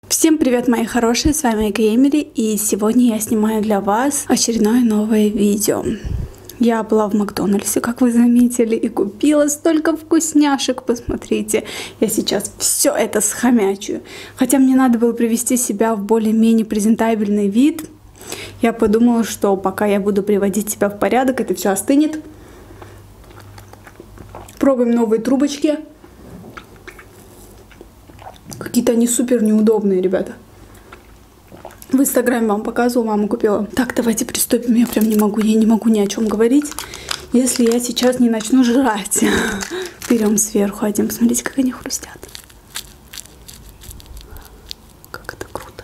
Всем привет, мои хорошие, с вами Эмили, и сегодня я снимаю для вас очередное новое видео. Я была в Макдональдсе, как вы заметили, и купила столько вкусняшек, посмотрите. Я сейчас все это схомячу. Хотя мне надо было привести себя в более-менее презентабельный вид. Я подумала, что пока я буду приводить себя в порядок, это все остынет. Пробуем новые трубочки. Какие-то они супер неудобные, ребята. В инстаграме вам показывала, мама купила. Так, давайте приступим. Я прям не могу ни о чем говорить, если я сейчас не начну жрать. Берем сверху один. Посмотрите, как они хрустят. Как это круто.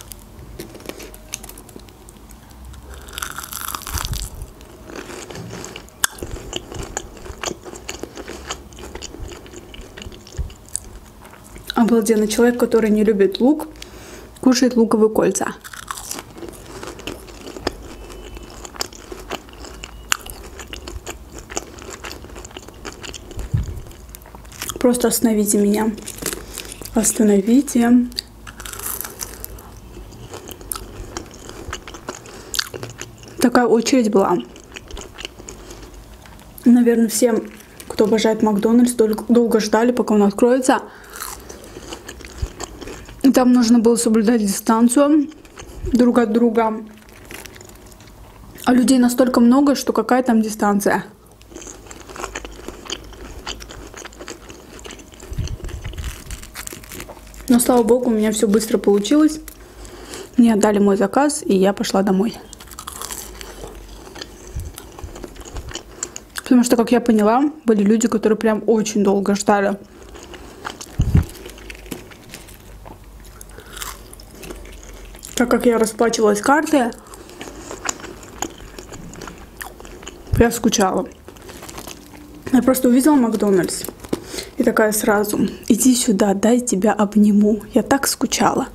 Обалденно. Человек, который не любит лук, кушает луковые кольца. Просто остановите меня. Остановите. Такая очередь была. Наверное, все, кто обожает Макдональдс, долго ждали, пока он откроется. Там нужно было соблюдать дистанцию друг от друга. А людей настолько много, что какая там дистанция. Но, слава богу, у меня все быстро получилось. Мне отдали мой заказ, и я пошла домой. Потому что, как я поняла, были люди, которые прям очень долго ждали. Так как я расплачивалась картой, я скучала. Я просто увидела Макдональдс. И такая сразу: иди сюда, дай тебя обниму. Я так скучала.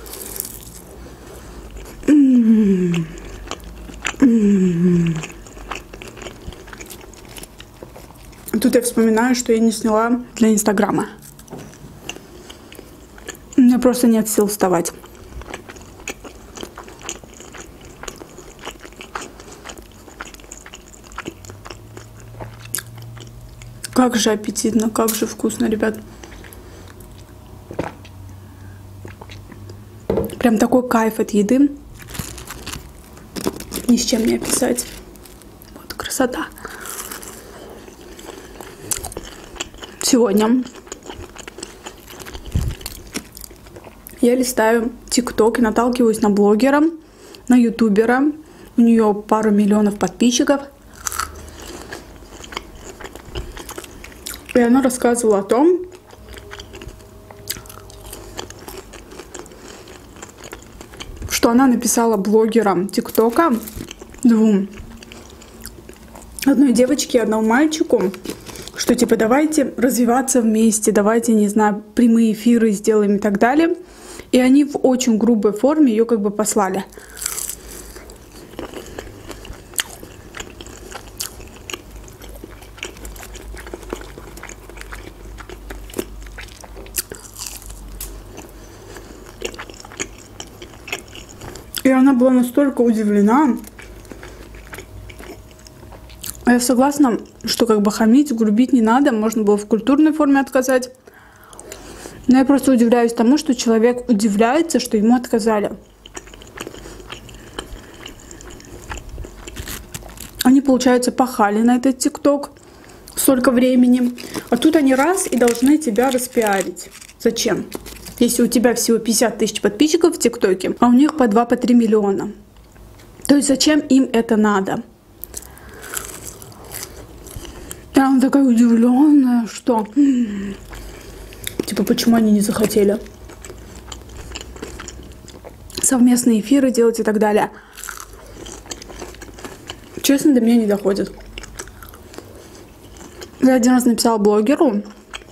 Тут я вспоминаю, что я не сняла для инстаграма. У меня просто нет сил вставать. Как же аппетитно, как же вкусно, ребят. Прям такой кайф от еды. Ни с чем не описать. Вот красота. Сегодня я листаю ТикТок и наталкиваюсь на блогера, на ютубера. У нее пару миллионов подписчиков. И она рассказывала о том, что она написала блогерам ТикТока, двум, одной девочке и одному мальчику, что типа давайте развиваться вместе, давайте, не знаю, прямые эфиры сделаем и так далее. И они в очень грубой форме ее как бы послали. И она была настолько удивлена. Я согласна, что как бы хамить, грубить не надо. Можно было в культурной форме отказать. Но я просто удивляюсь тому, что человек удивляется, что ему отказали. Они, получается, пахали на этот ТикТок столько времени. А тут они раз и должны тебя распиарить. Зачем? Если у тебя всего 50 тысяч подписчиков в ТикТоке, а у них по 2-3 миллиона. То есть зачем им это надо? И она такая удивленная, что... Типа, почему они не захотели совместные эфиры делать и так далее. Честно, до меня не доходит. Я один раз написала блогеру,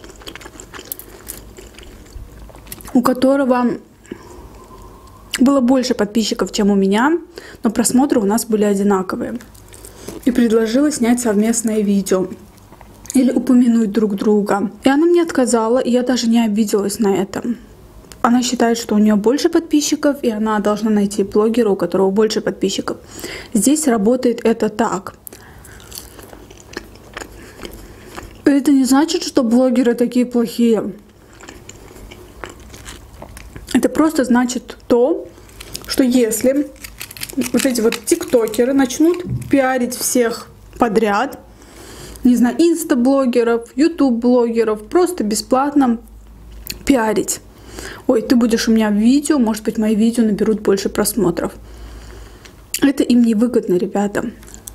у которого было больше подписчиков, чем у меня, но просмотры у нас были одинаковые. И предложила снять совместное видео. или упомянуть друг друга. И она мне отказала, и я даже не обиделась на это. она считает, что у нее больше подписчиков, и она должна найти блогера, у которого больше подписчиков. Здесь работает это так. Это не значит, что блогеры такие плохие. Это просто значит то, что если вот эти вот тиктокеры начнут пиарить всех подряд, не знаю, инстаблогеров, ютуб-блогеров, просто бесплатно пиарить. Ой, ты будешь у меня в видео, может быть, мои видео наберут больше просмотров. Это им невыгодно, ребята.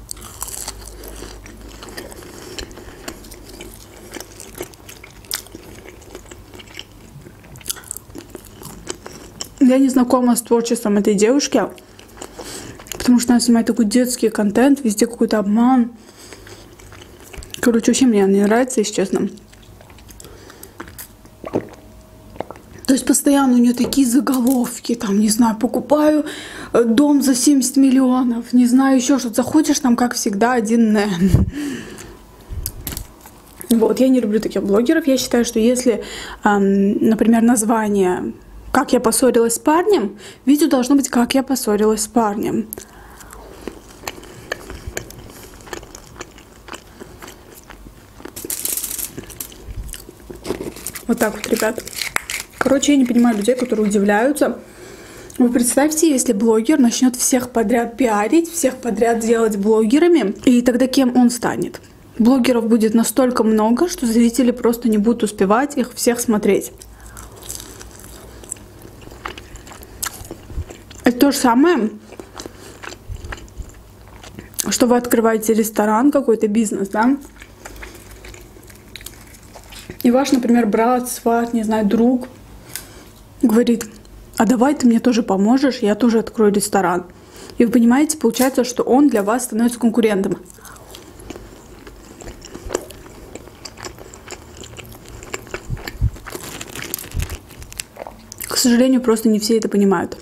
Я не знакома с творчеством этой девушки, потому что она снимает такой детский контент, везде какой-то обман. Короче, вообще мне она не нравится, если честно. То есть постоянно у нее такие заголовки, там, не знаю, покупаю дом за 70 миллионов, не знаю, еще что-то. Заходишь, там, как всегда, 1Н. Вот, я не люблю таких блогеров. Я считаю, что если, например, название «Как я поссорилась с парнем», видео должно быть «Как я поссорилась с парнем». Вот так вот, ребят. Короче, я не понимаю людей, которые удивляются. Вы представьте, если блогер начнет всех подряд пиарить, всех подряд делать блогерами, и тогда кем он станет? Блогеров будет настолько много, что зрители просто не будут успевать их всех смотреть. Это то же самое, что вы открываете ресторан, какой-то бизнес, да? И ваш, например, брат, сват, не знаю, друг говорит: а давай ты мне тоже поможешь, я тоже открою ресторан. И вы понимаете, получается, что он для вас становится конкурентом. К сожалению, просто не все это понимают.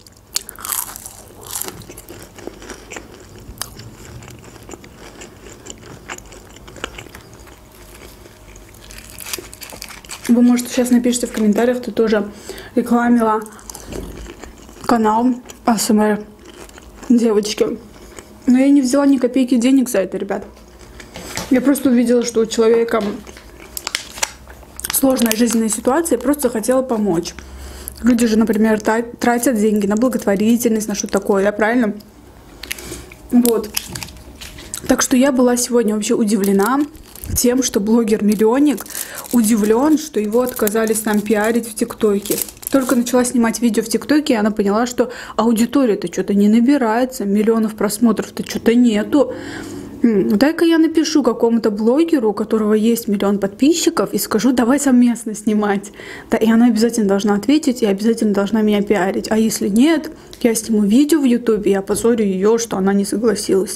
Вы, может, сейчас напишите в комментариях, ты тоже рекламила канал АСМР девочки. Но я не взяла ни копейки денег за это, ребят. Я просто увидела, что у человека сложная жизненная ситуация, и просто хотела помочь. Люди же, например, тратят деньги на благотворительность, на что-то такое, да, правильно? Вот. Так что я была сегодня вообще удивлена тем, что блогер-миллионник удивлен, что его отказались нам пиарить в ТикТоке. Только начала снимать видео в ТикТоке, и она поняла, что аудитория-то что-то не набирается, миллионов просмотров-то что-то нету. Дай-ка я напишу какому-то блогеру, у которого есть 1 миллион подписчиков, и скажу: давай совместно снимать. Да, и она обязательно должна ответить, и обязательно должна меня пиарить. А если нет, я сниму видео в Ютубе, и опозорю ее, что она не согласилась.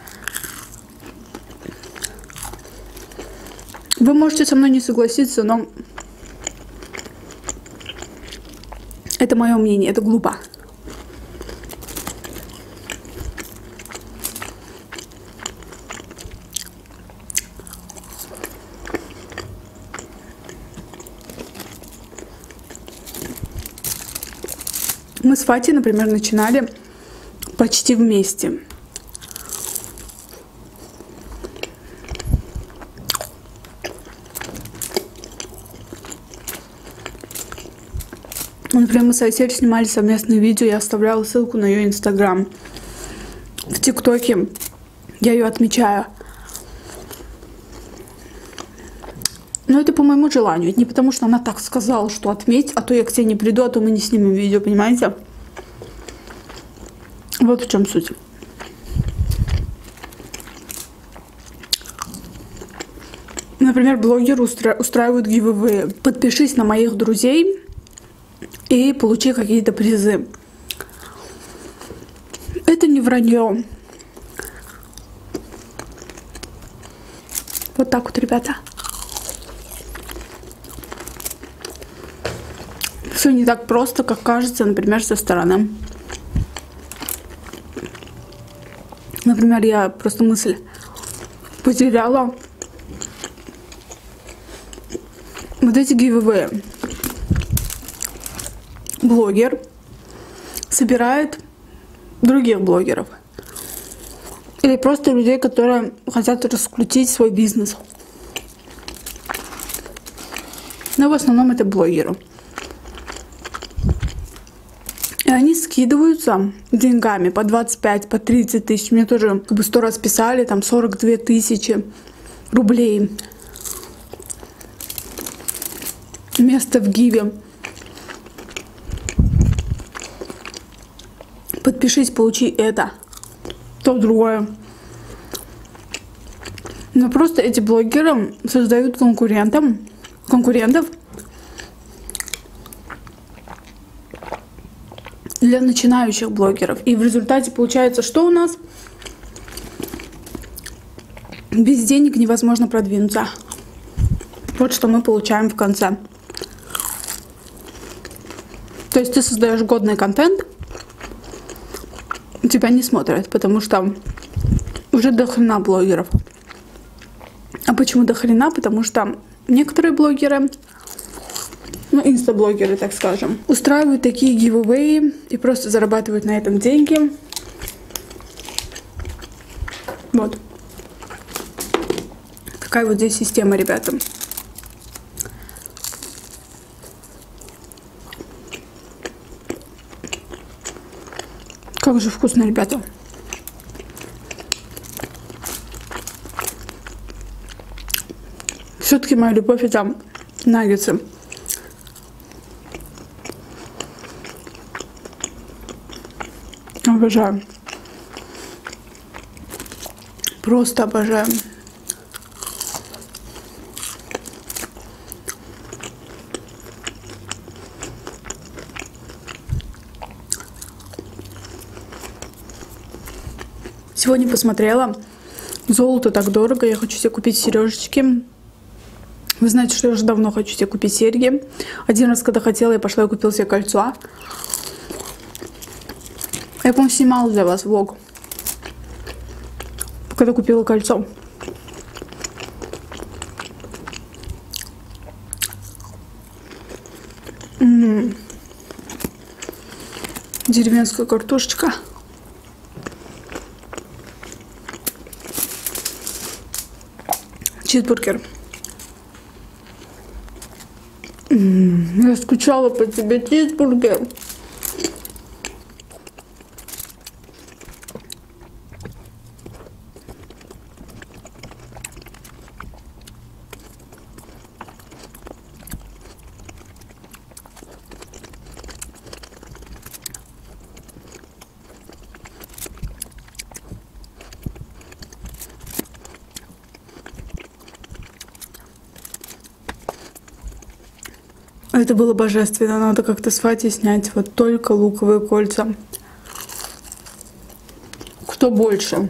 Вы можете со мной не согласиться, но это мое мнение, это глупо. Мы с Фати, например, начинали почти вместе. Например, мы с Айсель снимали совместные видео, я оставляла ссылку на ее инстаграм. В ТикТоке я ее отмечаю. Но это по моему желанию. Это не потому, что она так сказала, что отметь, а то я к тебе не приду, а то мы не снимем видео, понимаете? Вот в чем суть. Например, блогеры устраивают гивэвэй. Подпишись на моих друзей и получи какие-то призы. Это не вранье. Вот так вот, ребята. Все не так просто, как кажется, например, со стороны. Например, я просто мысль потеряла. Вот эти гивэвэй. блогер собирает других блогеров. Или просто людей, которые хотят раскрутить свой бизнес. Но в основном это блогеры. И они скидываются деньгами по 25, по 30 тысяч. Мне тоже как бы 100 раз писали, там 42 тысячи рублей. Место в Гиве. Подпишись, получи это. То другое. Но просто эти блогеры создают конкурентов для начинающих блогеров. И в результате получается, что у нас? Без денег невозможно продвинуться. Вот что мы получаем в конце. То есть ты создаешь годный контент, тебя не смотрят, потому что уже до хрена блогеров. А почему до хрена? Потому что некоторые блогеры, ну, инстаблогеры, так скажем, устраивают такие гивэвэи и просто зарабатывают на этом деньги. Вот. Такая вот здесь система, ребята. Как же вкусно, ребята. Все-таки моя любовь — это наггетсы. Обожаю. Просто обожаю. Сегодня посмотрела. Золото так дорого. Я хочу себе купить сережечки. Вы знаете, что я уже давно хочу себе купить серьги. Один раз, когда хотела, я пошла и купила себе кольцо. Я, по-моему, снимала для вас влог, когда купила кольцо. Деревенская картошечка. Чизбургер. Я скучала по тебе, чизбургер. Это было божественно. Надо как-то с Фатей снять вот только луковые кольца. Кто больше?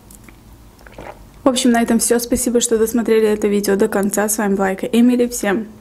В общем, на этом все. Спасибо, что досмотрели это видео до конца. С вами была Эмили. Всем